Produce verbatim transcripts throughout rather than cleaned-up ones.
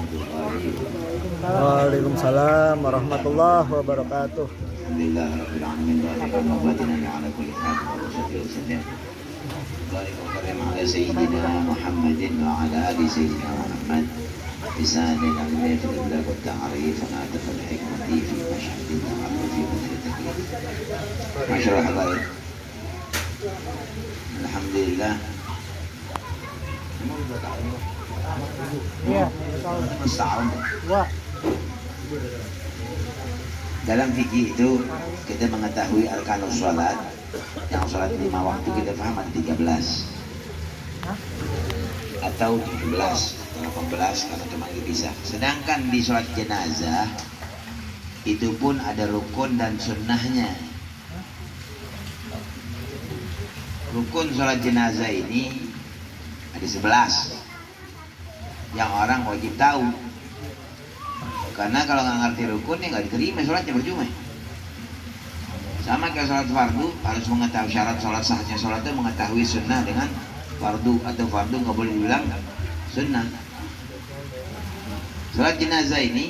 warahmatullahi wabarakatuh. Waalaikumsalam warahmatullahi wabarakatuh. Alhamdulillah rabbil alamin wa ala kulli hal wa sallallahu wasallam. Barik wa karim ala sayyidina Muhammadin wa ala ali sayyidina Muhammad. بسان الأغلال في الإبلاغ والتعريف ونعتف الحكمة في مشهد التعرف في بدر التكليف. معاشر الحبايب، الحمد لله. Dalam fikih itu kita mengetahui arkanus sholat. Yang sholat lima waktu kita paham ada tiga belas atau tujuh belas delapan belas kalau cuma bisa. Sedangkan di sholat jenazah itu pun ada rukun dan sunnahnya. Rukun sholat jenazah ini ada sebelas yang orang wajib tahu, karena kalau nggak ngerti rukun ya nggak diterima sholatnya, percuma. Sama kayak sholat fardu, harus mengetahui syarat sholat sahnya sholat itu mengetahui sunnah dengan fardu, atau fardu nggak boleh dibilang sunnah. Sholat jenazah ini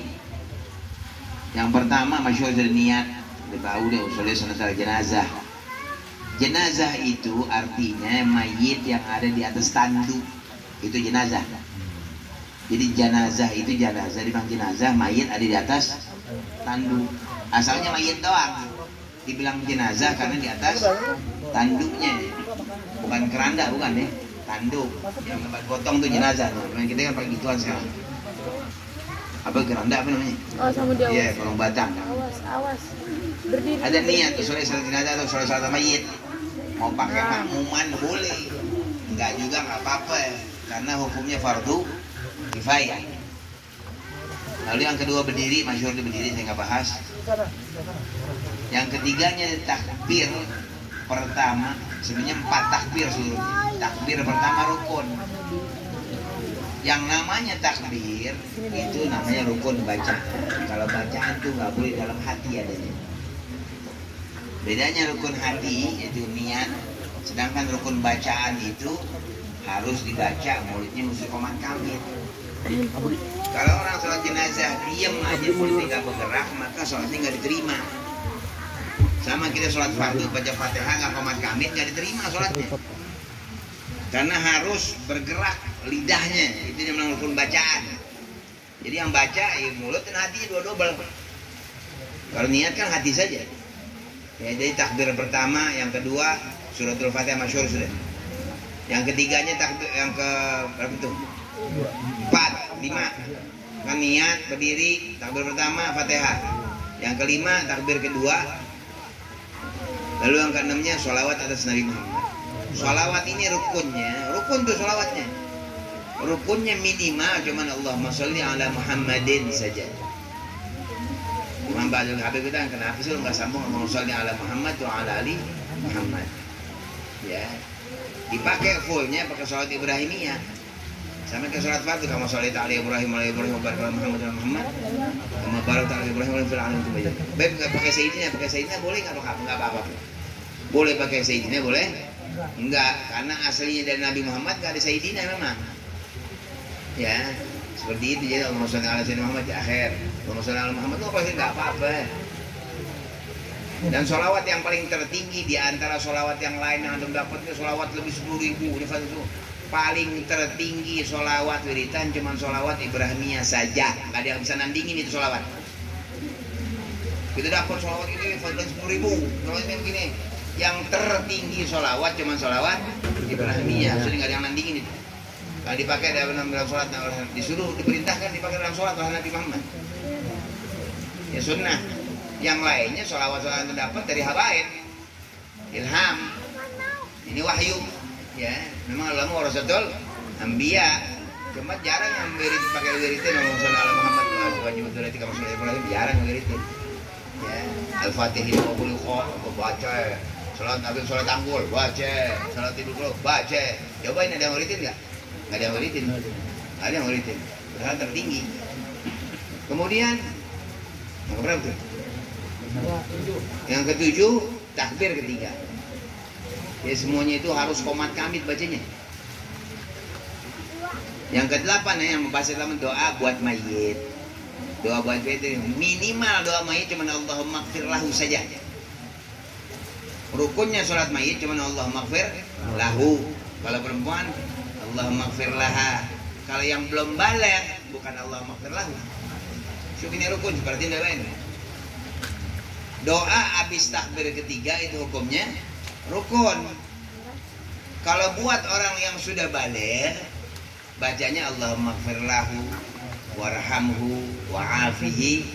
yang pertama masyhur dari niat, udah tahu deh usulnya sholat jenazah. Jenazah itu artinya mayit yang ada di atas tanduk, itu jenazah. Jadi jenazah itu jenazah dibilang jenazah, mayit ada di atas tanduk. Asalnya mayit doang dibilang jenazah karena di atas tanduknya, bukan keranda, bukan deh, tanduk yang tempat gotong tuh jenazah. Nah, kita kan pakai gituan sekarang. Apa keranda apa namanya? Oh, sama dia. Iya, kolong batang. Awas, awas. Berdiri. Ada niat tuh sholat sholat jenazah atau sholat sholat mayit. Mau pakai Nah. makmuman boleh, enggak juga nggak apa-apa ya, karena hukumnya fardu kifayah. Lalu yang kedua berdiri, masyhur di berdiri saya nggak bahas. Yang ketiganya takbir pertama, sebenarnya empat takbir seluruhnya. Takbir pertama rukun. Yang namanya takbir itu namanya rukun baca. Kalau bacaan itu nggak boleh dalam hati adanya. Bedanya rukun hati itu niat, sedangkan rukun bacaan itu harus dibaca, mulutnya mesti komat kamit. Kalau orang sholat jenazah diam aja mulutnya nggak bergerak, maka sholatnya nggak diterima. Sama kita sholat fardu baca fatihah nggak komat kamit, nggak diterima sholatnya. Karena harus bergerak lidahnya, itu yang namanya rukun bacaan. Jadi yang baca ya mulut dan hati dua-dua. Kalau niat kan hati saja. Ya, jadi takbir pertama, yang kedua suratul fatihah masyhur sudah. Yang ketiganya takbir yang ke berapa itu? Empat, lima. Kan niat berdiri, takbir pertama fatihah. Yang kelima takbir kedua. Lalu yang keenamnya sholawat atas Nabi Muhammad. Sholawat ini rukunnya, rukun tuh sholawatnya. Rukunnya minimal cuman Allahumma sholli ala Muhammadin saja. Imam Ba'dul Habib kita kenapa sih nggak sambung ngomong sholli ala Muhammad wa ala ali Muhammad? Ya, dipakai fullnya pakai sholat Ibrahimiyah. Sama kayak sholat fardu, kamu sholat ala Ibrahim ala Ibrahim wa barik ala Muhammad wa Muhammad. Kamu barik ala Ibrahim wa fil alamin tuh. Baik nggak pakai sayyidina, pakai sayyidina boleh nggak apa nggak apa-apa. Boleh pakai sayyidina boleh? Enggak, karena aslinya dari Nabi Muhammad nggak ada sayyidina memang. Ya, seperti itu. Jadi Allahumma sholli ala sayyidina Muhammad di akhir. Allahumma sholli ala Muhammad itu pasti nggak apa-apa. Dan sholawat yang paling tertinggi di antara sholawat yang lain yang antum dapat itu sholawat lebih sepuluh ribu. Itu paling tertinggi sholawat wiritan cuman sholawat Ibrahimiyah saja. Nggak ada yang bisa nandingin itu sholawat. Kita dapat sholawat ini fadilah sepuluh ribu. Sholawat ini begini. Yang tertinggi sholawat cuman sholawat Ibrahimiyah. Jadi nggak ada yang nandingin itu. Kalau dipakai dalam dalam sholat, disuruh diperintahkan dipakai dalam sholat oleh Nabi Muhammad. Ya sunnah. Yang lainnya sholawat-sholawat yang dapat dari habaib, ilham. Ini wahyu. Ya, memang ulama warasatul anbiya. Cuma jarang yang wirid pakai wiritin Allahumma sholli ala Muhammad wa wajib dzurriyyati kama sholli Ibrahim, jarang wiritin. Ya, Al-Fatihah wa qul kha baca. Salat Nabi salat angkul baca, salat tidur baca. Coba ini ada yang wiritin enggak? Nggak ada yang wiritin, nggak ada yang wiritin, padahal tertinggi. Kemudian yang berapa tuh? Yang ketujuh takbir ketiga. Ya semuanya itu harus komat kamit bacanya. Yang kedelapan ya, yang membahas dalam doa buat mayit. Doa buat mayit minimal doa mayit cuma Allahumma ighfir lahu saja. Rukunnya sholat mayit cuma Allahumma ighfir lahu. Kalau perempuan Allahumma ighfir laha. Kalau yang belum balik bukan Allahumma ighfir lahu. So, ini rukun seperti doa ini. Doa habis takbir ketiga itu hukumnya rukun. Kalau buat orang yang sudah balik, bacanya Allahumma ighfir lahu warhamhu wa'afihi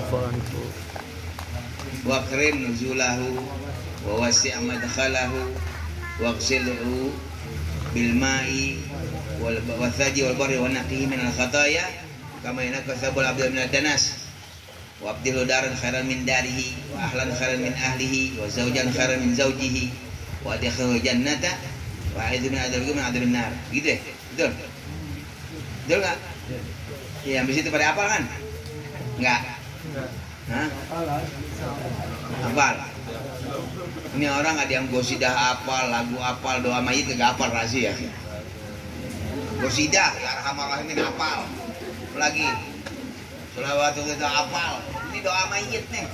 wa akrim nuzulahu wa wasi' madkhalahu wa ghsilhu bil ma'i wal wathaji wal barri wa naqihi min al khataya kama yanqa sabul abdul min ad-danas wa abdilu daran khairan min darihi wa ahlan khairan min ahlihi wa zawjan khairan min zawjihi wa adkhilhu jannata wa a'idzu min adzabil min adzabin nar. Gitu ya? Betul? Betul enggak? Iya, habis itu pada hafal kan? Enggak. Hah? Hafal. Ini orang ada yang gosidah hafal, lagu hafal, doa mayit enggak hafal rahasia. Gosidah, ya arhamar rahimin hafal. Lagi sholawatu kita hafal. Ini doa mayit nih.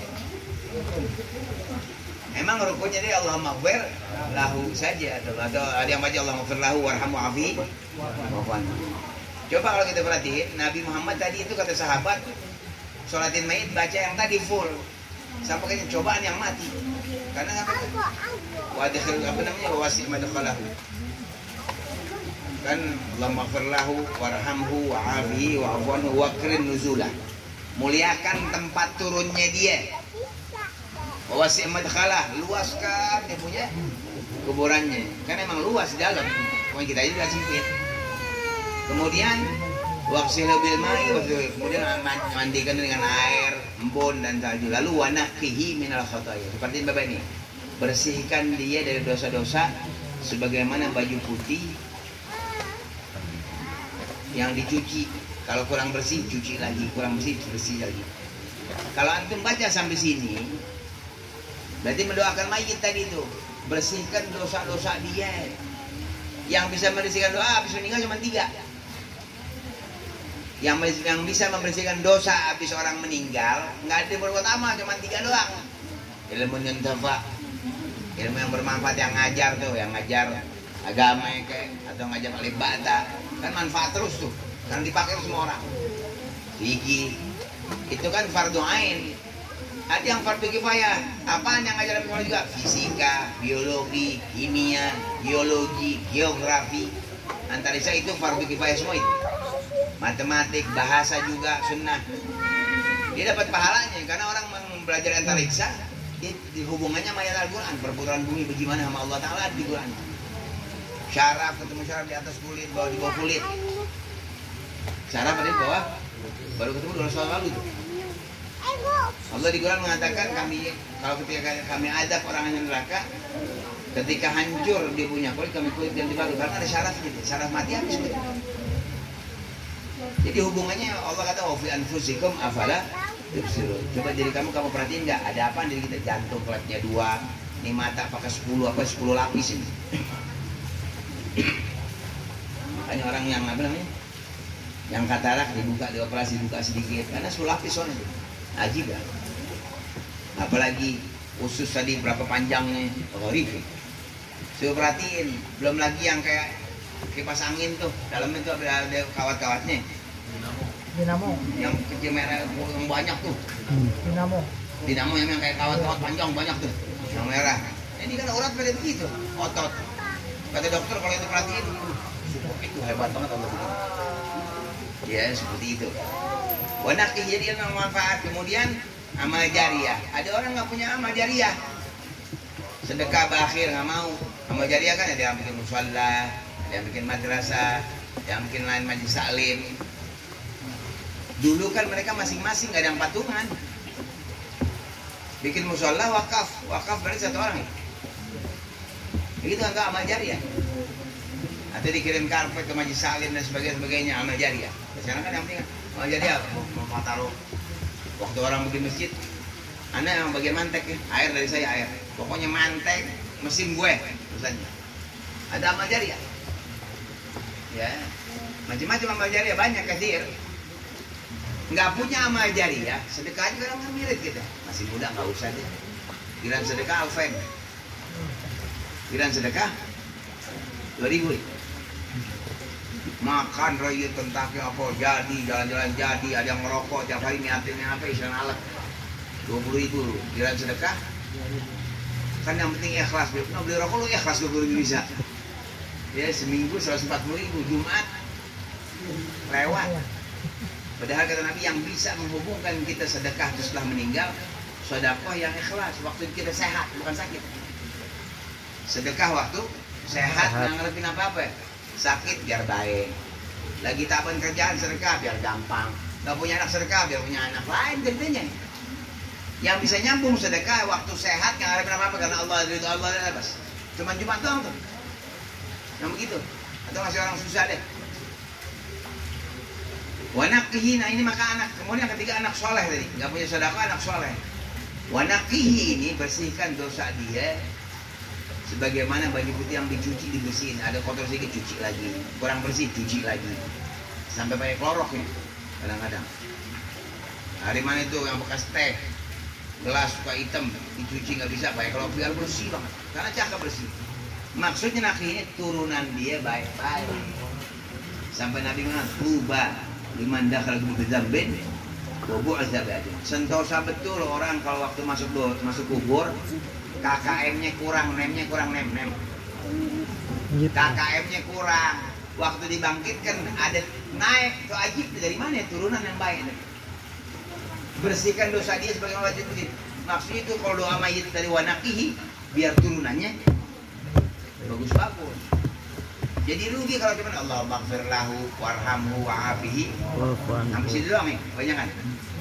Emang rukunnya dia Allahumma ighfir lahu saja atau, atau ada yang baca Allahumma ighfir lahu warhamhu afi. Coba kalau kita perhatiin Nabi Muhammad tadi itu kata sahabat sholatin mayit baca yang tadi full sampai ke cobaan yang mati. Karena apa? Wadkhil apa namanya wasi' madkhalahu. Kan Allahumma ighfir lahu warhamhu wa'afihi wa'afwanhu wakrim nuzulah. Muliakan tempat turunnya dia. Wasi' madkhalah, luaskan dia punya kuburannya. Kan emang luas di dalam. Pokoknya kita juga sempit. Kemudian waqsilu bil ma'i, kemudian mandikan dengan air, embun dan salju. Lalu wanaqihi minal khataya. Seperti Bapak ini. Bersihkan dia dari dosa-dosa sebagaimana baju putih yang dicuci. Kalau kurang bersih cuci lagi, kurang bersih bersih lagi. Kalau antum baca sampai sini berarti mendoakan mayit tadi itu, bersihkan dosa-dosa dia. Yang bisa membersihkan doa habis meninggal cuma tiga. Yang yang bisa membersihkan dosa habis orang meninggal nggak ada berbuat amal, cuma tiga doang. Ilmu yantafa, ilmu yang bermanfaat, yang ngajar tuh, yang ngajar agama kayak atau ngajar ibadah kan manfaat terus tuh, kan dipakai semua orang. Fikih itu kan fardu ain. Ada yang fardu kifayah. Apaan yang ngajarin sekolah juga? Fisika, biologi, kimia, geologi, geografi. Antariksa itu fardu kifayah semua itu. Matematik, bahasa juga sunnah. Dia dapat pahalanya karena orang belajar antariksa di hubungannya sama ayat Al-Quran. Perputaran bumi bagaimana sama Allah Ta'ala di Quran. Syaraf ketemu syaraf di atas kulit, bawah di bawah kulit. Syaraf ada di bawah, baru ketemu dua ratus tahun lalu tuh. Allah di Quran mengatakan kami kalau ketika kami adab orang yang neraka, ketika hancur dia punya kulit kami kulit ganti baru karena ada syarafnya, syaraf mati habis kulit. Jadi hubungannya Allah kata wa fi anfusikum afala tubsirun. Coba diri kamu kamu perhatiin nggak ada apa diri kita, jantung klepnya dua, ini mata pakai sepuluh apa sepuluh lapis ini. Hanya orang yang apa namanya? Yang katarak dibuka dioperasi buka sedikit karena sepuluh lapis soalnya. Ajib kan? Apalagi usus tadi berapa panjangnya, horrific. Saya perhatiin, belum lagi yang kayak kipas angin tuh, dalamnya tuh ada, ada kawat-kawatnya. Dinamo. Yang kecil merah yang banyak tuh. Dinamo. Dinamo yang, yang kayak kawat-kawat panjang banyak tuh, yang merah. Ini kan urat pada begitu, otot. Kata dokter kalau itu perhatiin, uh, itu hebat banget Allah begini. Ya seperti itu. Wanakih jadi yang manfaat. Kemudian amal jariah. Ada orang nggak punya amal jariah. Sedekah bakhir nggak mau. Amal jariah kan ada yang bikin musholla, ada yang bikin madrasah, ada yang bikin lain majlis taklim. Dulu kan mereka masing-masing nggak ada yang patungan. Bikin musholla wakaf, wakaf berarti satu orang. Begitu kan amal jariah. Atau dikirim karpet ke majlis taklim dan sebagainya, sebagainya amal jariah. Sekarang kan yang penting amal jariah. Mau taruh waktu orang bikin masjid, anda yang bagian mantek ya, air dari saya air. Pokoknya mantek mesin gue, misalnya. Ada amal jariah. Ya. Macam-macam amal jariah banyak kasir. Nggak punya amal jariah, sedekah aja kadang ngirit kita. Masih muda nggak usah deh. Giliran sedekah Alfen. Giliran sedekah dua ribu. Makan raya tentaknya apa jadi, jalan-jalan jadi, ada yang merokok tiap hari niatinnya apa isian alat dua puluh ribu. Giliran sedekah kan yang penting ikhlas. Nah, beli rokok lu ikhlas dua puluh ribu bisa. Ya seminggu seratus empat puluh ribu, Jumat lewat. Padahal kata Nabi yang bisa menghubungkan kita sedekah setelah meninggal, sedekah yang ikhlas waktu kita sehat bukan sakit. Sedekah waktu sehat nggak ngertiin apa-apa. Sakit biar baik. Lagi taban kerjaan sedekah biar gampang. Nggak punya anak sedekah biar punya anak lain jadinya. Yang bisa nyambung sedekah waktu sehat nggak ngertiin apa-apa karena Allah ridho Allah dan bebas. Cuman Jumat doang tuh. Yang begitu. Atau masih orang susah deh. Wanakihi, nah ini maka anak. Kemudian yang ketiga anak soleh tadi, nggak punya sedekah anak soleh. Wanakihi ini bersihkan dosa dia, sebagaimana baju putih yang dicuci dibersihin. Ada kotor sedikit cuci lagi, kurang bersih cuci lagi, sampai pakai klorok nih kadang-kadang. Hari mana itu yang bekas teh, gelas suka hitam dicuci nggak bisa, pakai klorok biar bersih banget, karena cakep bersih. Maksudnya nakihi ini turunan dia baik-baik. Sampai Nabi mengatakan, "Tuba liman dakhal kubur dzambin wa bu'atsa ba'da." Sentosa betul orang kalau waktu masuk do, masuk kubur K K M-nya kurang, nem-nya kurang nem-nem. K K M-nya kurang. Waktu dibangkitkan ada naik itu ajib dari mana ya? Turunan yang baik. Bersihkan dosa dia sebagai wajib itu. Maksudnya itu kalau doa mayit dari wanakihi biar turunannya bagus-bagus. Jadi rugi kalau cuma Allah maghfir lahu warhamhu wa'afihi. Sampai situ doang nih, banyak kan?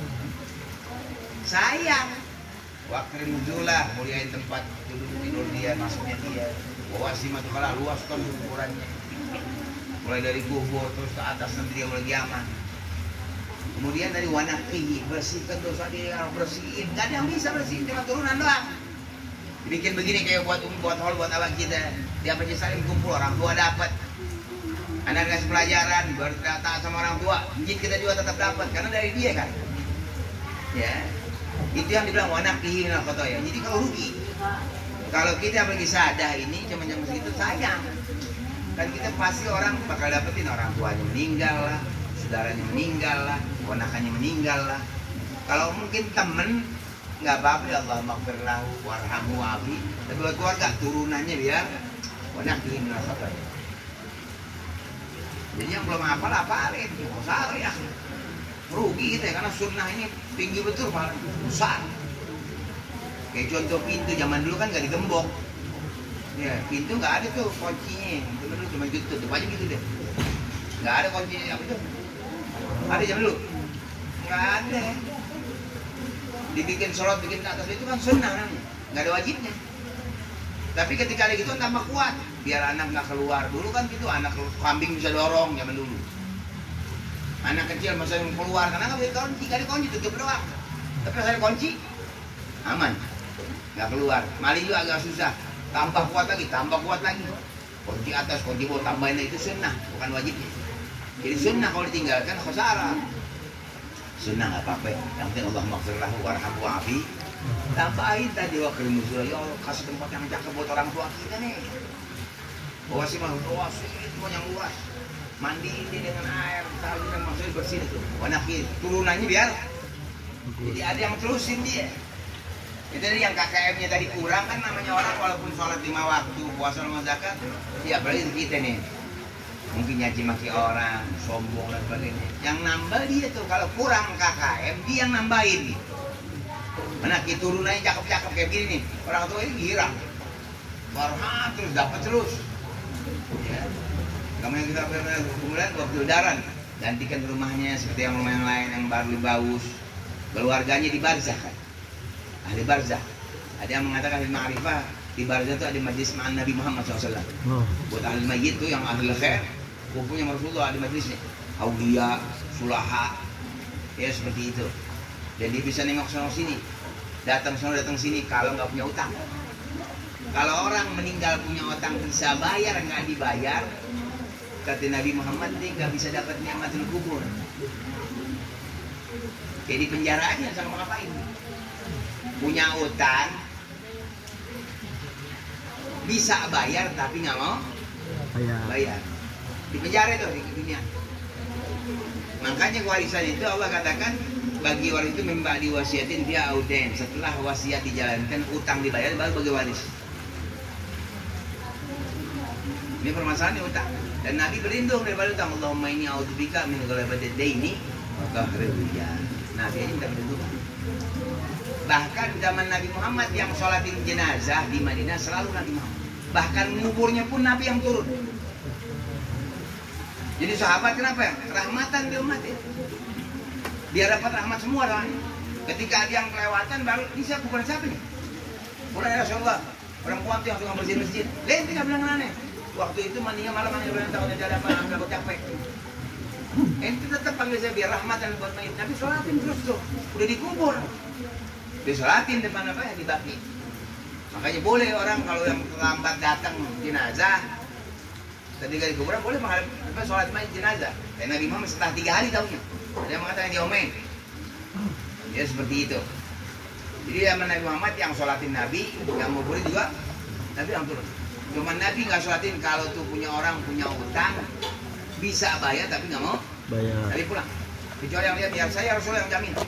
Sayang. Waktu nuzulah, muliain tempat duduk tidur dia, masuknya dia. Wawasi matukalah, luaskan ukurannya. Mulai dari kubur terus ke atas nanti dia mulai kiamat. Kemudian dari wanakihi, bersihkan dosa dia, bersihin. Gak ada yang bisa bersihin, cuma turunan doang. Bikin begini kayak buat um, buat hall, buat abang kita. Dia baca saling kumpul, orang tua dapat. Anak kasih pelajaran, bertaat sama orang tua. Masjid kita juga tetap dapat, karena dari dia kan. Ya, itu yang dibilang wanakihi minal khotoya. Jadi kalau rugi, kalau kita bagi sadah ini cuma jam segitu sayang. Kan kita pasti orang bakal dapetin orang tuanya meninggal lah, saudaranya meninggal lah, ponakannya meninggal lah. Kalau mungkin temen nggak apa-apa ya Allah maghfir lahu warhamhu wa'afi. Tapi buat keluarga turunannya biar wanakihi minal khotoya. Jadi yang belum hafal hafalin, besar ya. Rugi kita ya, karena sunnah ini tinggi betul, besar. Kayak contoh pintu zaman dulu kan nggak digembok. Ya, pintu nggak ada tuh kuncinya. Itu dulu cuma gitu, tuh aja gitu deh. Nggak ada kuncinya apa itu? Ada zaman dulu? Nggak ada. Dibikin sholat, bikin ke atas itu kan sunnah namanya, nggak ada wajibnya. Tapi ketika ada gitu tambah kuat, biar anak nggak keluar. Dulu kan gitu, anak kambing bisa dorong zaman dulu. Anak kecil masa yang keluar karena nggak bisa kunci, nggak ada kunci tutup doang. Tapi kalau ada kunci, aman, nggak keluar. Maling juga agak susah, tambah kuat lagi, tambah kuat lagi. Kunci atas, kunci bawah, tambahin itu sunnah, bukan wajibnya. Jadi sunnah kalau ditinggalkan khosarah. Sunnah nggak apa-apa, yang penting Allah maghfir lahu warhamhu wa'afi. Tambahin tadi wakil musuh, ya Allah kasih tempat yang cakep buat orang tua kita nih. Bawa sih mah, bawa sih itu yang luas. Mandi ini dengan air, tahu kan maksudnya bersih itu. Wanakihi turunannya biar. Jadi ada yang terusin dia. Jadi yang K K M-nya tadi kurang kan namanya orang walaupun sholat lima waktu, puasa sama zakat, ya berarti kita nih. Mungkin nyaci maki orang, sombong dan sebagainya. Yang nambah dia tuh kalau kurang K K M dia yang nambahin. Wanakihi turunannya cakep-cakep kayak gini nih. Orang tua ini girang. Warha terus dapat terus. Ya. Kemudian kita kemudian waktu lebaran gantikan rumahnya seperti yang rumah yang lain yang baru bagus. Keluarganya di barzah kan. Ahli barzah. Ada yang mengatakan ahli ma'rifah di barzah itu ada majlis ma'an Nabi Muhammad shallallahu alaihi wasallam. Oh. Buat ahli mayit itu yang ahli khair, kumpulnya Rasulullah ada majlisnya. Aulia, sulaha, ya seperti itu. Dan dia bisa nengok sana sini, datang sana datang sini kalau nggak punya utang. Kalau orang meninggal punya utang bisa bayar nggak dibayar, kata Nabi Muhammad dia nggak bisa dapat nikmatul kubur. Jadi penjara aja sama ngapain? Punya utang, bisa bayar tapi nggak mau Bayar. bayar. Di penjara itu di dunia. Makanya warisan itu Allah katakan bagi waris itu memba diwasiatin dia auden. Setelah wasiat dijalankan, utang dibayar baru bagi waris. Ini permasalahan utang. Dan Nabi berlindung daripada utang. Allahumma inni a'udzubika min ghalabatid daini wa qahril rijal. Nabi ini minta perlindungan. Bahkan zaman Nabi Muhammad yang sholatin jenazah di Madinah selalu Nabi Muhammad. Bahkan nguburnya pun Nabi yang turun. Jadi sahabat kenapa ya? Rahmatan di umat ya. Dia dapat rahmat semua doang. Ketika ada yang kelewatan baru ini siapa bukan siapa nih? Bukan ya Rasulullah. Perempuan tuh yang suka bersihin masjid. Lain tidak bilang aneh. Waktu itu mandinya malam mandinya bilang tahu dia ada apa nggak capek. Ente tetap panggil saya biar rahmatan buat mayit. Tapi sholatin terus tuh. Udah dikubur. Disolatin depan apa ya dibagi. Makanya boleh orang kalau yang terlambat datang jenazah ketika di kuburan boleh menghadap apa sholat mayit jenazah. Dan Nabi Muhammad setelah tiga hari tahunya. Dia mengatakan diomen. Ya seperti itu. Jadi zaman Nabi Muhammad yang sholatin Nabi, yang nguburin juga Nabi yang turun. Cuman Nabi nggak sholatin kalau tuh punya orang punya utang bisa bayar tapi nggak mau Bayar. Nabi pulang. Kecuali yang lihat biar saya Rasulullah yang jamin.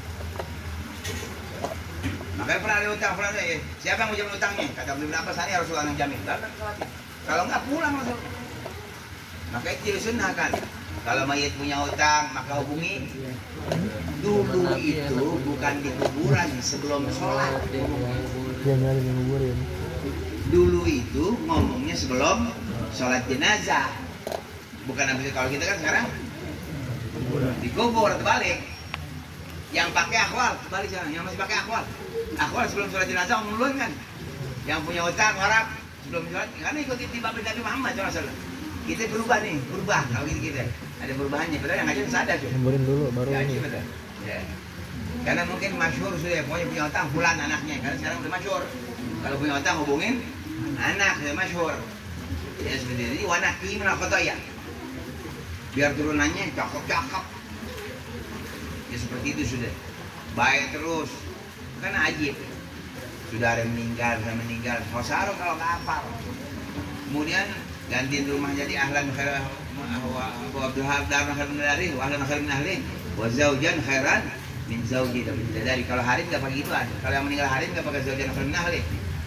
Makanya pernah ada utang, pernah ada, siapa yang mau jamin utangnya? Kata Ibnu Abbas, saya Rasulullah yang jamin. Kalau nggak pulang Rasul. Makanya itu disunahkan. Kalau mayit punya utang, maka hubungi. Dulu itu bukan di kuburan sebelum sholat. Dia nyari yang nguburin. Dulu itu ngomongnya sebelum sholat jenazah. Bukan habis kalau kita kan sekarang dikubur terbalik. Yang pakai akwal terbalik sekarang. Yang masih pakai akwal. Akwal sebelum sholat jenazah ngomong duluan kan. Yang punya utang harap sebelum sholat karena ikuti tiba Nabi Muhammad shallallahu alaihi wasallam. Kita berubah nih, berubah kalau gitu kita. Ada perubahannya. Padahal yang ngajar sadar tuh. Nguburin dulu baru Ya, ini. betul. Ya. Karena mungkin masyhur sudah, pokoknya punya utang fulan anaknya. Karena sekarang udah masyhur. Kalau punya utang hubungin anak sudah masyhur. Ya seperti itu. Jadi wanaki menakut ya. Biar turunannya cakep-cakep. Ya seperti itu sudah. Baik terus. Kan ajib. Sudah ada yang meninggal, sudah meninggal. Hosaro kalau kapal. Kemudian gantiin rumah jadi ahlan khairan Abu Abdul Wahab dan khairan min ahli wa ahlan khairan min ahli wa zaujan khairan min zauji. Tapi dari kalau harim enggak pakai gituan. Kalau yang meninggal harim enggak pakai zaujan khairan min ahli.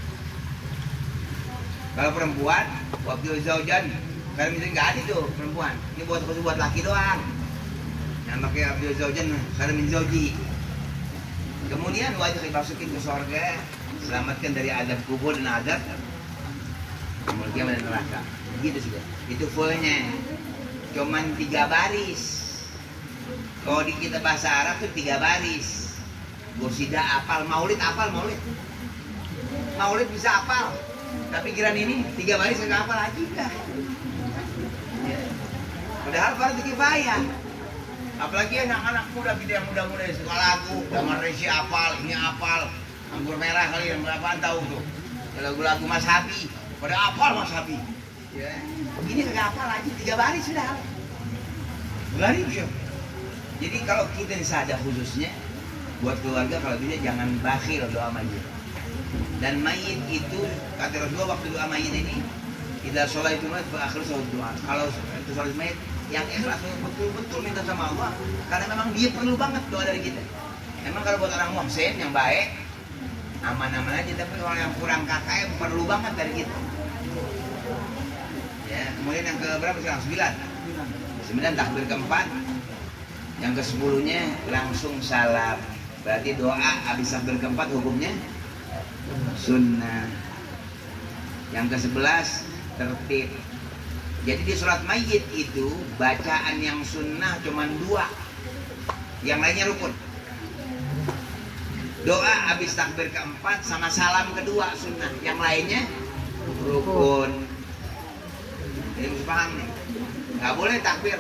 Kalau perempuan waktu zaujan khairan min enggak ada tuh perempuan. Ini buat buat laki doang. Yang pakai abdul zaujan khairan min zauji. Kemudian wajib dimasukin ke surga, selamatkan dari azab kubur dan azab kemudian dan neraka. Gitu sudah. Itu fullnya. Cuman tiga baris. Kalau di kita bahasa Arab tuh tiga baris. Gosida apal, maulid apal, maulid. Maulid bisa apal. Tapi kiran ini tiga baris enggak apal aja dah. Ya. Padahal fardu kifayah. Apalagi anak-anak muda, kita yang muda-muda suka lagu, Damar Resi apal, ini apal, Anggur Merah kali yang berapaan tahu tuh. Lagu-lagu Mas Habi, pada apal Mas Habi. Ya. Ini kagak apal aja, tiga baris sudah. Baris ya. Jadi kalau kita sadar khususnya, buat keluarga kalau bisa jangan bakhil doa mayit. Dan mayit itu, kata Rasulullah waktu doa mayit ini, idza sholaitu mayit fa akhir doa. Kalau itu sholat mayit, yang ikhlas betul-betul minta sama Allah karena memang dia perlu banget doa dari kita. Memang kalau buat orang muhsin yang baik aman-aman aja, tapi orang yang kurang K K M perlu banget dari kita. Ya, kemudian yang ke berapa sekarang? Sembilan. Sembilan takbir keempat. Yang ke sepuluhnya langsung salam. Berarti doa habis takbir keempat hukumnya sunnah. Yang ke sebelas tertib. Jadi di sholat mayit itu bacaan yang sunnah cuma dua, yang lainnya rukun. Doa habis takbir keempat sama salam kedua sunnah, yang lainnya rukun. Jadi harus paham nih, nggak boleh takbir.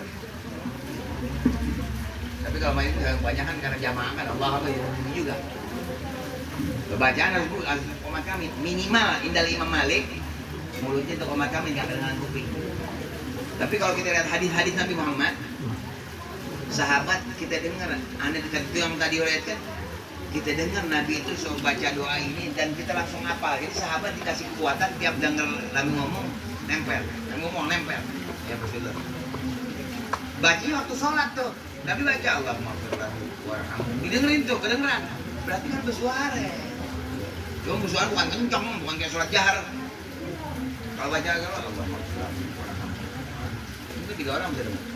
Tapi kalau mayit kebanyakan karena jamaah kan Allah apa ya ini juga. Bacaan harus harus umat kami minimal indal Imam Malik mulutnya untuk umat kami nggak kedengaran kuping. Tapi kalau kita lihat hadis-hadis Nabi Muhammad, sahabat kita dengar, anda dekat itu yang tadi riwayatkan, kita dengar Nabi itu suruh baca doa ini dan kita langsung hafal. Jadi sahabat dikasih kekuatan tiap dengar Nabi ngomong nempel, Nabi ngomong nempel. Ya betul. Baca waktu sholat tuh, Nabi baca Allahumma firlahu warhamhu. Didengerin tuh, kedengeran. Berarti kan bersuara. Cuma bersuara bukan kencang, bukan kayak sholat jahar. Kalau baca kalau Allahumma firlahu warhamhu. Itu tiga orang bisa dengar.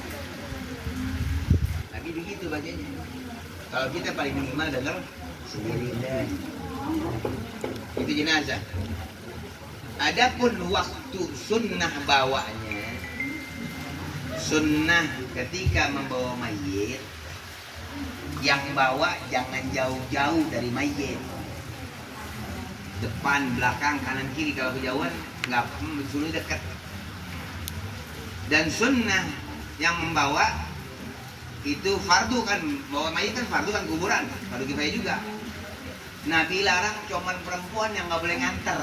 Nabi begitu bacanya. Kalau kita paling minimal dengar sendiri deh. Itu jenazah. Adapun waktu sunnah bawanya, sunnah ketika membawa mayit, yang bawa jangan jauh-jauh dari mayit. Depan, belakang, kanan, kiri. Kalau kejauhan nggak suruh dekat. Dan sunnah yang membawa itu fardu kan, bawa mayit kan fardu kan, kuburan fardu kifayah juga. Nabi larang cuman perempuan yang nggak boleh nganter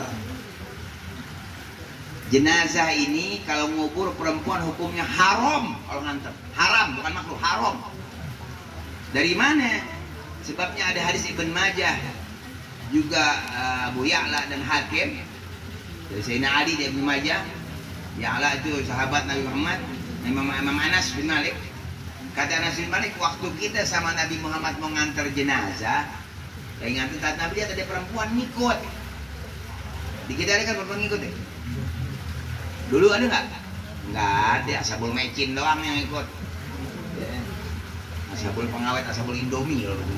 jenazah ini. Kalau ngubur perempuan hukumnya haram kalau nganter, haram bukan makruh, haram. Dari mana? Sebabnya ada hadis Ibn Majah juga, uh, Abu Ya'la dan Hakim dari Sayyidina Ali dari Ibn Majah. Ya'la itu sahabat Nabi Muhammad, Imam, Imam Anas bin Malik. Kata Anas bin Malik, waktu kita sama Nabi Muhammad mau ngantar jenazah, yang ngantar saat Nabi lihat ada perempuan ngikut. Di kita ada kan perempuan ngikut ya? Dulu ada nggak? Nggak ada, asabul mecin doang yang ikut. Ya. Asabul pengawet, asabul indomie loh.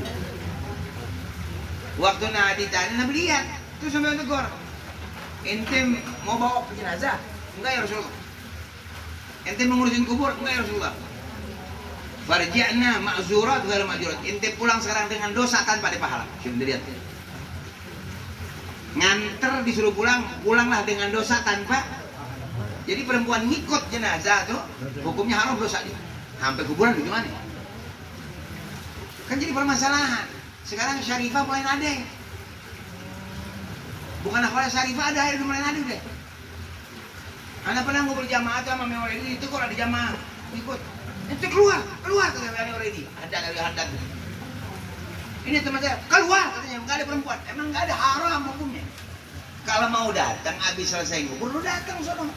Waktu Nabi ditanya, Nabi lihat, terus sampai tegur, ente mau bawa ke jenazah? Enggak ya Rasulullah. Ente mengurusin kubur? Enggak ya Rasulullah. Farji'na ma'zurat ghairu ma'jurat. Ente pulang sekarang dengan dosa tanpa ada pahala. Coba lihat. Nganter disuruh pulang, pulanglah dengan dosa tanpa. Jadi perempuan ngikut jenazah tuh hukumnya haram, dosa dia. Sampai kuburan gimana? Kan jadi permasalahan. Sekarang syarifah mulai ada. Bukan apa syarifah ada, udah mulai ada deh. Anda pernah ngobrol jamaah tuh sama memori ini, itu kok ada jamaah ikut. Itu keluar, keluar kata kami already. Ada dari hadat. Ini teman saya, keluar katanya, nggak ada perempuan. Emang nggak ada, haram hukumnya. Kalau mau datang, habis selesai ngubur, lu datang sono.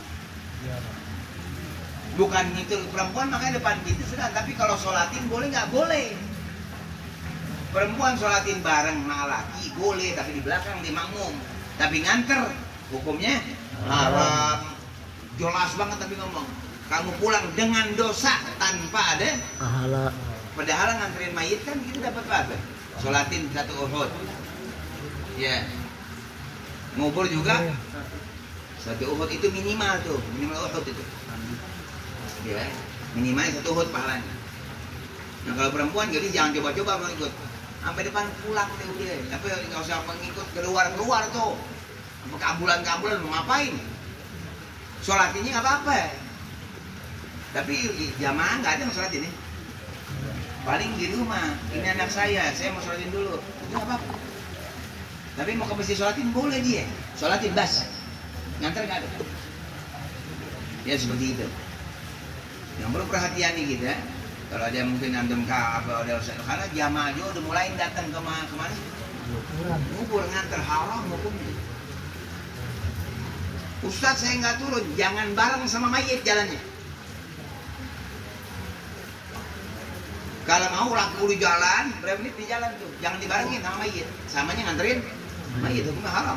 Bukan itu perempuan makanya depan gitu sudah. Tapi kalau sholatin boleh nggak? Boleh. Perempuan sholatin bareng sama laki boleh, tapi di belakang di makmum. Tapi nganter hukumnya haram. Jelas banget tapi ngomong. Kamu pulang dengan dosa tanpa ada pahala. Padahal nganterin mayit kan kita dapat apa? Sholatin satu Uhud. Ya. Ngubur juga satu Uhud itu minimal tuh, minimal Uhud itu. Ya, minimal satu Uhud pahalanya. Nah kalau perempuan jadi jangan coba-coba mengikut. Sampai depan pulang deh udah. Tapi nggak usah mengikut keluar-keluar tuh. Kabulan-kabulan mau ngapain? Sholatinnya nggak apa-apa. Tapi jamaah nggak ada yang sholat ini. Paling di rumah, ini anak saya, saya mau sholatin dulu. Itu nggak apa-apa. Tapi mau ke masjid sholatin boleh dia. Sholatin bas. Nganter nggak ada. Ya seperti itu. Yang perlu perhatian nih kita. Kalau ada mungkin antum apa ada karena jamaah juga udah mulai datang ke mana kemana? Ngubur nganter haram hukumnya. Ustadz saya nggak turun, jangan bareng sama mayit jalannya. Kalau mau laku di jalan, berapa menit di jalan tuh, jangan dibarengin sama mayit. Samanya nganterin mayit, hukumnya haram.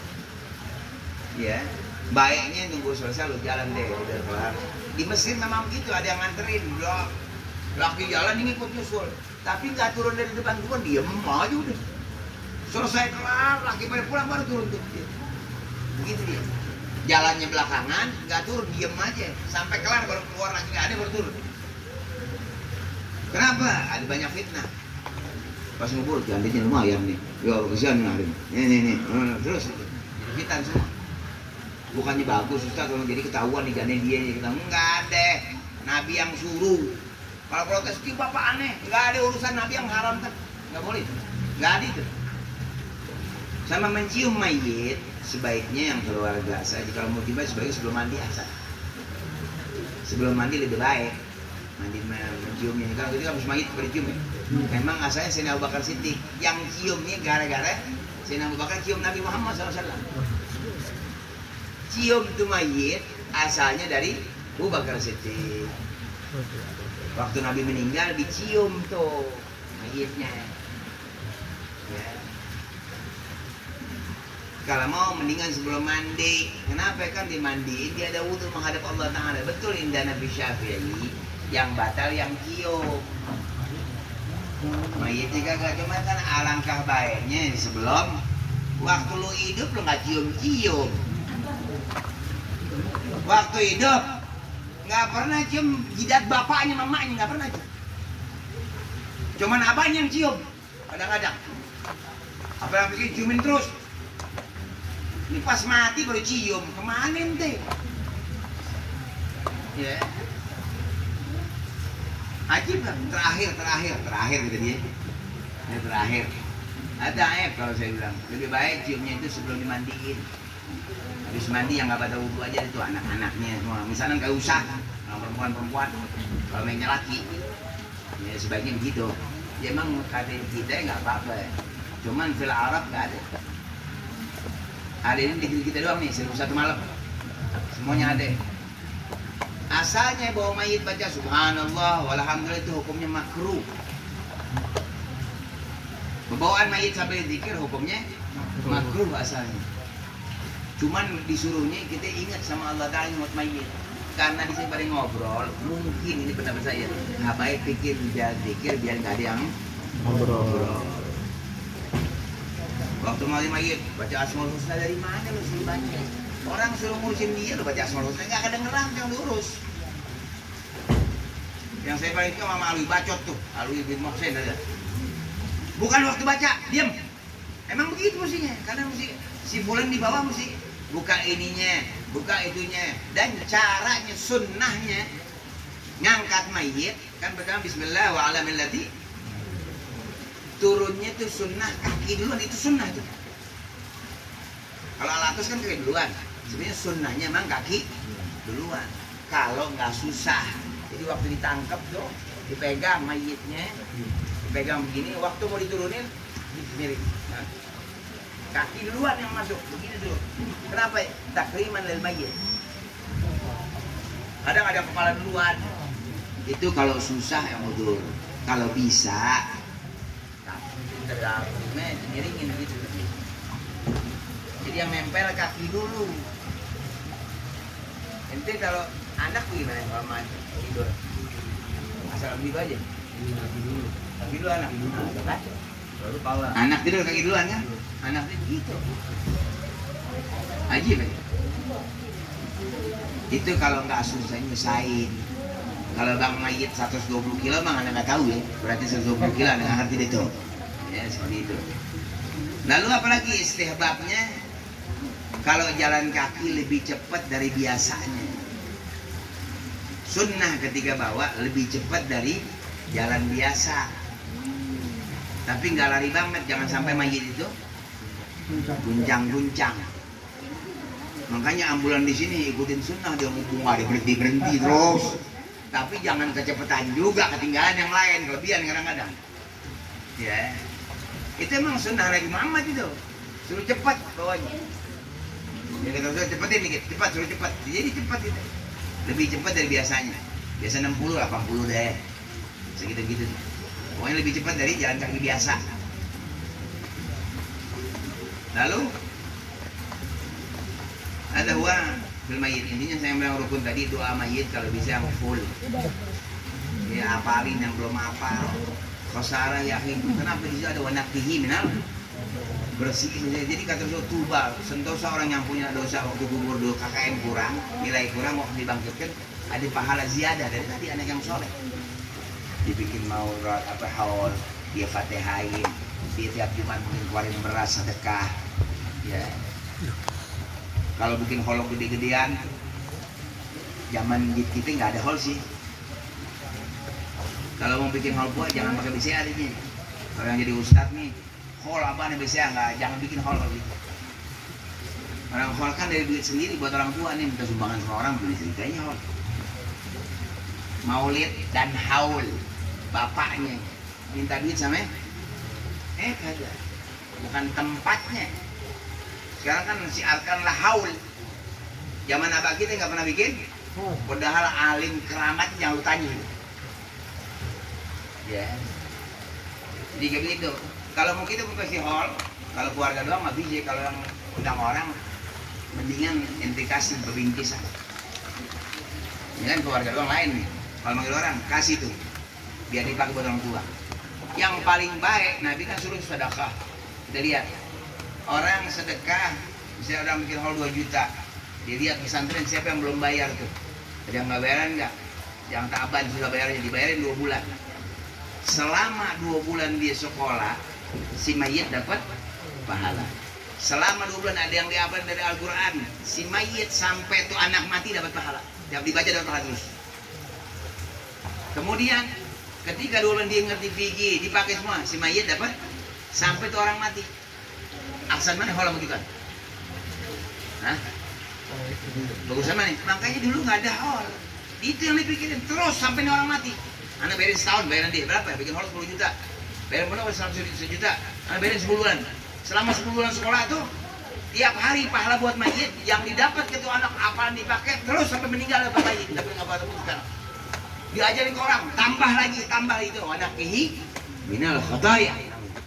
Ya, baiknya nunggu selesai lu jalan deh, udah kelar. Di mesin memang gitu, ada yang nganterin, blok. Laki jalan ini ikut nyusul, tapi nggak turun dari depan gua, diem aja udah. Selesai kelar, laki pada pulang baru turun tuh. Begitu dia. Jalannya belakangan, nggak turun, diem aja. Sampai kelar baru keluar lagi, nggak ada baru turun. Kenapa? Ada banyak fitnah. Pas ngubur, jandanya lumayan nih. Ya kesian nih hari ini. Nih, nih, nih. Terus, fitnah semua. Bukannya bagus, Ustaz, kalau jadi ketahuan nih jandanya dia. Kita nggak ada. Nabi yang suruh. Kalau protes itu bapak aneh. Nggak ada urusan Nabi yang haram kan. Nggak boleh. Nggak ada itu. Sama mencium mayit, sebaiknya yang keluarga saja. Kalau mau tiba sebaiknya sebelum mandi asal. sebelum mandi lebih baik mandi menciumnya. Kalau itu habis mayit bercium ya. Memang asalnya Sayyidina Abu Bakar Siddiq yang ciumnya gara-gara Sayyidina Abu Bakar cium Nabi Muhammad shallallahu alaihi wasallam. Cium itu mayit asalnya dari Abu Bakar Siddiq. Waktu Nabi meninggal dicium tuh mayitnya. Ya. Kalau mau mendingan sebelum mandi. Kenapa? Kan dimandiin dia ada wudhu menghadap Allah Ta'ala. Betul indah Nabi Syafi'i yang batal yang cium. Mayitnya kagak, cuma kan alangkah baiknya sebelum waktu lu hidup lu nggak cium-cium. Waktu hidup nggak pernah cium jidat bapaknya mamanya, nggak pernah cium. Cuman abahnya yang cium kadang-kadang. Apalagi ciumin terus. Ini pas mati baru cium, kemana ente? Ya. Ajib kan? Terakhir, terakhir, terakhir gitu dia. Ini terakhir. Ada aib kalau saya bilang. Lebih baik ciumnya itu sebelum dimandiin. Habis mandi yang nggak pada wudhu aja itu anak-anaknya semua. Misalnya nggak usah, perempuan-perempuan. Kalau mainnya laki, ya sebaiknya begitu. Ya emang kata kita nggak apa-apa. Ya. Cuman fil Arab nggak ada. Ada ini di kita doang nih, seribu satu malam. Semuanya ada. Asalnya bawa mayit baca subhanallah walhamdulillah itu hukumnya makruh. Pembawaan mayit sambil zikir hukumnya makruh asalnya. Cuman disuruhnya kita ingat sama Allah Ta'ala buat mayit. Karena di sini pada ngobrol, mungkin ini pendapat saya. Habaib pikir biar zikir biar nggak ada yang ngobrol. Waktu mau mayit baca Asmaul Husna dari mana lu suruh baca? Orang suruh ngurusin dia lu baca Asmaul Husna nggak kedengeran yang diurus. Yang saya paling itu sama Alwi Bacot tuh, Alwi bin Mohsen ada. Bukan waktu baca, diam. Emang begitu mestinya, karena mesti si bulan di bawah mesti buka ininya, buka itunya, dan caranya sunnahnya ngangkat mayit kan pertama Bismillah wa ala millati. Turunnya itu sunnah kaki duluan, itu sunnah tuh. Kalau alatus kan kaki duluan. Sebenarnya sunnahnya emang kaki duluan. Kalau nggak susah, jadi waktu ditangkap tuh dipegang mayitnya, dipegang begini. Waktu mau diturunin, mirip. Nah, kaki duluan yang masuk, begini dulu. Kenapa? Takriman lil mayit. Kadang ada kepala duluan. Itu kalau susah yang mundur. Kalau bisa. Terlalunya miringin gitu. Jadi yang nempel kaki dulu. Ente kalau anak gimana kalau main tidur? Asal begitu aja. Kaki dulu. Kaki dulu anak. Baru kepala. Anak tidur kaki duluan kan? Anak itu gitu. Ajib ya? Itu kalau nggak susah nyusahin. Kalau bang mayit seratus dua puluh kilo bang anda nggak tahu ya. Berarti seratus dua puluh kilo anda nggak ngerti itu. Ya seperti itu. Lalu apalagi istihbabnya kalau jalan kaki lebih cepat dari biasanya. Sunnah ketika bawa lebih cepat dari jalan biasa. Tapi nggak lari banget, jangan sampai mayit itu guncang-guncang. Makanya ambulan di sini ikutin sunnah, dia mumpung ada berhenti berhenti terus. Tapi jangan kecepatan juga, ketinggalan yang lain, kelebihan kadang-kadang. Ya. Itu emang sunnah Nabi Muhammad itu, suruh cepat bawanya. Ya kita suruh cepetin dikit, cepat suruh cepat. Jadi cepat itu, lebih cepat dari biasanya. Biasa enam puluh, delapan puluh deh, segitu-gitu. Pokoknya lebih cepat dari jalan kaki biasa. Lalu ada huwa fil mayit. Intinya saya bilang rukun tadi doa mayit kalau bisa yang full. Ya apalin yang belum hafal. Khosara yakin. Kenapa di situ ada wanakihi minal bersihin. Jadi kata Rasul tuba, sentosa orang yang punya dosa waktu gugur dulu K K M kurang, nilai kurang waktu dibangkitkan ada pahala ziyadah dari tadi anak yang soleh. Dibikin maurat apa haul, dia fatihain, dia tiap Jumat mungkin keluarin beras sedekah. Ya. Kalau bikin holok gede-gedean, zaman kita nggak ada hol sih. Kalau mau bikin hol buat jangan pakai B C A aja. Kalau yang jadi ustadz nih, hol apa nih B C A nggak, jangan bikin hol gitu. Orang hol kan dari duit sendiri buat orang tua nih, minta sumbangan sama orang beli ceritanya hol. maulid dan haul. Bapaknya minta duit sama eh kagak, bukan tempatnya. Sekarang kan siarkanlah haul. Zaman abah kita nggak pernah bikin. Padahal alim keramat yang lu tanya. Ya. Jadi kayak begitu. Kalau mau kita mau kasih hall, kalau keluarga doang nggak bisa. Kalau yang undang orang, mendingan ente kasih berbingkisan. Ini kan keluarga doang lain nih. Kalau manggil orang kasih tuh, biar dipakai buat orang tua. Yang paling baik, Nabi kan suruh sedekah. Kita lihat orang sedekah, misalnya orang bikin hall dua juta, dilihat pesantren siapa yang belum bayar tuh. Ada yang nggak bayaran nggak? Yang taban sudah bayarnya, dibayarin dua bulan. Selama dua bulan dia sekolah, si mayit dapat pahala. Selama dua bulan ada yang dihafal dari Al-Quran, si mayit sampai tuh anak mati dapat pahala. Yang dibaca dapat pahala terus. Kemudian ketika dua bulan dia ngerti fikih, dipakai semua, si mayit dapat sampai tuh orang mati. Aksan mana kalau begitu? Hah? Bagusan mana? Makanya dulu nggak ada hall. Itu yang dipikirin terus sampai orang mati. Anak bayarin setahun, bayaran dia berapa? Bikin hall sepuluh juta. Bayaran berapa? seratus juta. Anak bayarin sepuluh bulan. Selama sepuluh bulan sekolah tuh, tiap hari pahala buat mayit yang didapat ke tuh anak apalan dipakai terus sampai meninggal dapat mayit. Dapat apa terus sekarang? Diajarin ke orang, tambah lagi, tambah itu. Anak kihi minal khataya.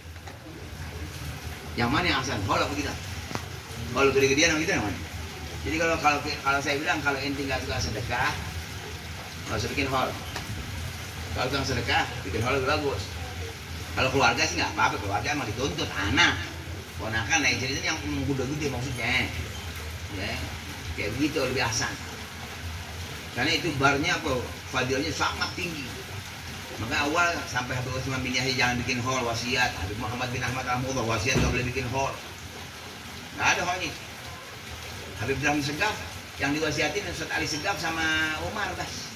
Yang mana yang asal? Hall apa kita? Hall gede-gedean apa kita yang mana? Jadi kalau kalau kalau saya bilang kalau ente nggak suka sedekah, nggak usah bikin hall. Kalau tukang sedekah, bikin hall lebih bagus. Kalau keluarga sih nggak apa-apa, keluarga emang dituntut anak, ponakan, nah jadi yang gede-gede maksudnya, ya kayak begitu lebih asan. Karena itu barnya apa, fadilnya sangat tinggi. Maka awal sampai Habib Utsman bin Yahya jangan bikin hall wasiat, Habib Muhammad bin Ahmad Rahimahullah wasiat nggak boleh bikin hall, nggak ada hallnya. Habib Ibrahim Segaf yang diwasiatin Ustaz Ali Segaf sama Umar bas.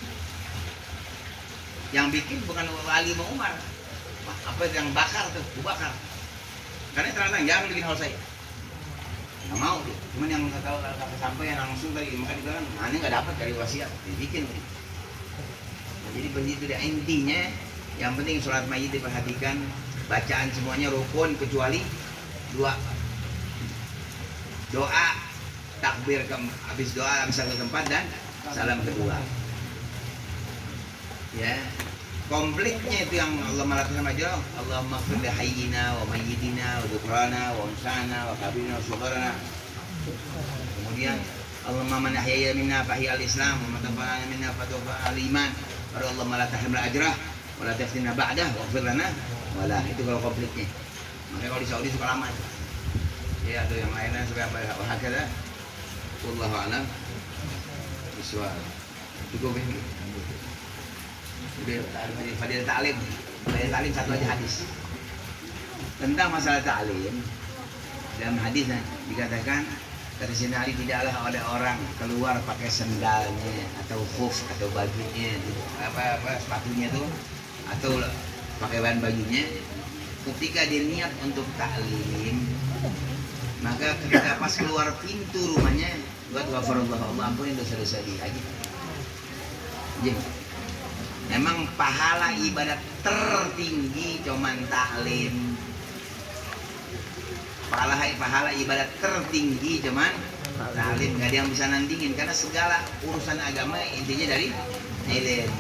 Yang bikin bukan Ali sama Umar. Apa yang bakar tuh, dibakar. Karena terang jangan bikin hal saya. Nggak mau tuh. Cuman yang nggak tahu kata sampai yang langsung tadi maka dibilang, aneh nggak dapat dari wasiat, dibikin. Nah, jadi begitu deh intinya. Yang penting sholat mayit diperhatikan, bacaan semuanya rukun kecuali dua. Doa takbir ke habis doa habis satu tempat dan salam kedua. Ya, komplitnya itu yang Allah melakukan aja. Allahumma ighfir li hayyina wa mayyitina wa dhukrana wa unsana wa kabirina wa sugharana. Kemudian Allahumma man ahyaya minna fa ahyal islam wa man tawafana minna fa tawaffal iman. Baru Allahumma la tahrimna ajrah wa la taftina ba'dah wa ighfir lana wala. Itu kalau komplitnya. Makanya kalau di Saudi suka lama itu. Ya, ada yang lainnya supaya bahagia. Wallahu a'lam bishawab. Cukup ini. Fadilah ta'lim. Fadilah ta'lim satu aja hadis. Tentang masalah ta'lim. Dalam hadisnya dikatakan dari sini hari tidaklah ada orang keluar pakai sendalnya atau khuf atau bajunya apa apa sepatunya tuh atau pakai bahan bajunya ketika dia niat untuk ta'lim, maka ketika pas keluar pintu rumahnya buat ghafarallahu Allah ampunin dosa-dosa dia aja. Jadi memang pahala ibadat tertinggi cuman taklim. Pahala pahala ibadat tertinggi cuman taklim, nggak ada yang bisa nandingin karena segala urusan agama intinya dari ilmu.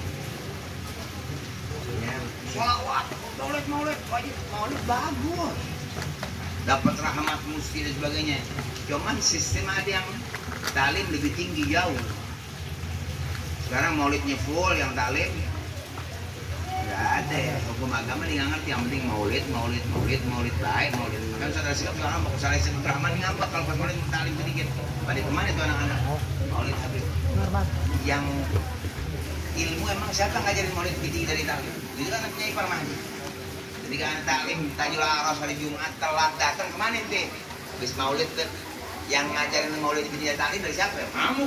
Ya, sholawat, maulid, maulid, wajib maulid bagus. Dapat rahmat musti dan sebagainya. Cuman sistem ada yang taklim lebih tinggi jauh. Sekarang maulidnya full, yang taklim nggak ada ya. Hukum agama dia nggak ngerti. Yang penting maulid, maulid, maulid, maulid baik, maulid. Kan saudara sikap sekarang mau kesalahan Syekh Rahman ngambek kalau pas maulid taklim sedikit. Pada kemana itu anak-anak? Maulid Habib. Yang ilmu emang siapa ngajarin maulid tinggi dari taklim? Itu kan punya Ipar Mahdi. Ketika anak taklim tajul aras hari Jumat telat datang kemana ente? Habis maulid tuh yang ngajarin maulid tinggi dari taklim dari siapa? Kamu.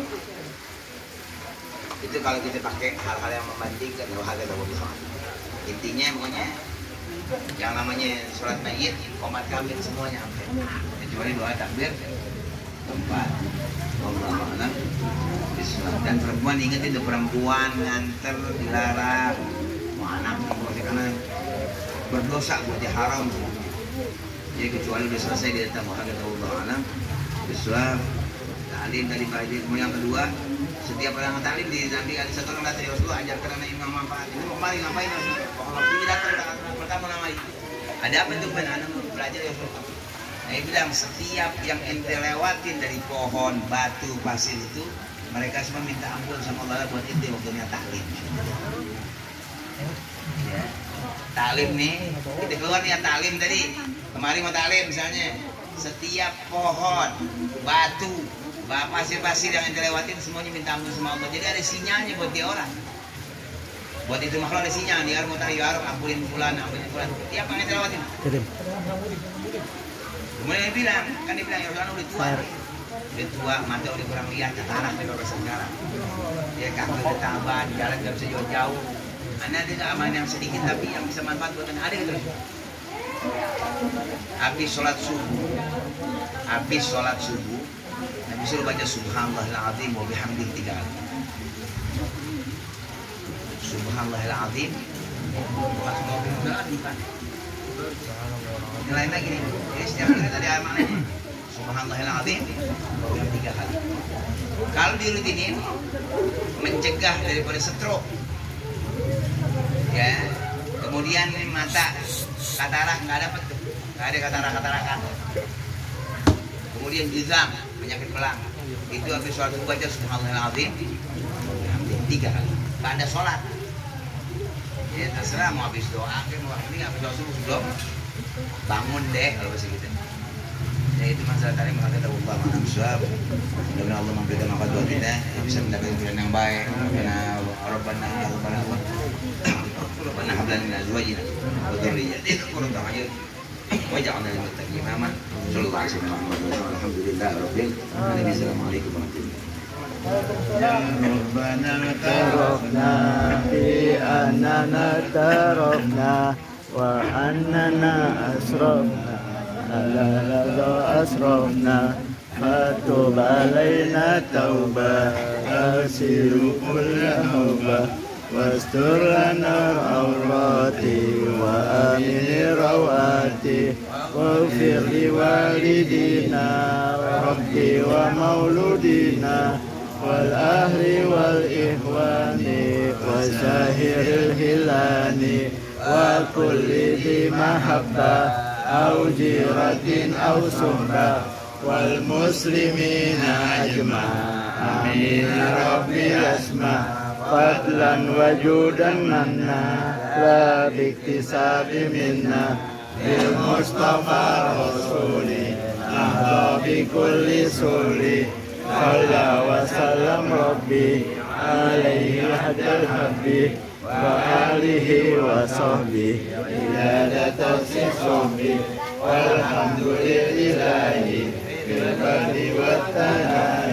Itu kalau kita pakai hal-hal yang membandingkan hal yang berbeda. Intinya pokoknya yang namanya sholat mayit komat kamil semuanya kecuali doa takbir keempat. Allah alam. Dan perempuan ingat itu perempuan nganter dilarang, mau anak mau karena berdosa berarti haram. Jadi kecuali sudah selesai dia datang wahai Allah alam. Bismillah. Talim dari pagi. Kemudian yang kedua, setiap orang talim di nanti ada satu orang datang ya Rasulullah ajarkan anak imam manfaat. Ini mau kembali ngapain Rasulullah? Kalau ini datang pertama nama itu. Ada apa itu benar? Anak mau belajar ya Rasulullah. Nah, dia bilang setiap yang ente lewatin dari pohon, batu, pasir itu, mereka semua minta ampun sama Allah buat ente waktunya taklim. Ya. Taklim nih, kita keluar nih ya taklim tadi. Kemarin mau taklim misalnya, setiap pohon, batu, pasir-pasir yang ente lewatin semuanya minta ampun sama Allah. Jadi ada sinyalnya buat dia orang. Buat itu makhluk ada sinyal, dia mau tarik arah, ampunin fulan, ampunin fulan. Tiap yang ente lewatin. Kemudian dia bilang, kan dia bilang ya Rasulullah udah tua. Udah tua, mata udah kurang lihat, katarak dia kalau sekarang. Dia kaki udah tambah, jalan nggak bisa jauh-jauh. Anda ada keamanan yang sedikit tapi yang bisa manfaat buat anda ada gitu. Habis sholat subuh, habis sholat subuh, Nabi suruh baca Subhanallahil Azim wa bihamdihi tiga kali. Subhanallahil Azim, pas mau bilang bukan. Yang lain lagi nih, jadi setiap kali tadi amanahnya Subhanallahil Azim yang tiga kali. Kalau dirutinin mencegah daripada stroke, ya. Kemudian mata katarak nggak dapat tuh, nggak ada katarak-katarakan. Kemudian juzam penyakit pelang, itu habis sholat subuh baca Subhanallahil Azim tiga kali. Nggak ada sholat. Ya terserah mau habis doa, mau ini habis doa subuh belum bangun deh kalau masih gitu. Ya itu masalah tadi mengatakan Allah maha besar. Mudah-mudahan Allah memberikan manfaat buat kita, bisa mendapatkan pilihan yang baik. Karena Rabbana Rabbana Rabbana hab lana min azwajina wa dhurriyyatina qurrata a'yun waj'alna lil muttaqina imama. Sallallahu alaihi wasallam. Alhamdulillah rabbil alamin. Assalamualaikum warahmatullahi wabarakatuh. Ya Rabbana tarafna fi annana tarafna wa annana asrafna ala ladha asrafna fatub alaina tauba asiru kulla hauba wastur lana awrati wa amini rawati waghfir li walidina rabbi wa mauludina wal ahli wal ihwani wa sahiril hilani wa kulli di mahabbah au jiratin au suhbah wal muslimina ajma' amin rabbi asma' fadlan wajudan manna la biktisabi minna bil mustafa rasuli nahda bi kulli suli Sallallahu wa sallam Rabbi alaihi hadal habbi wa alihi wa sahbihi ila datasi sahbihi walhamdulillahi bil barri wat tanah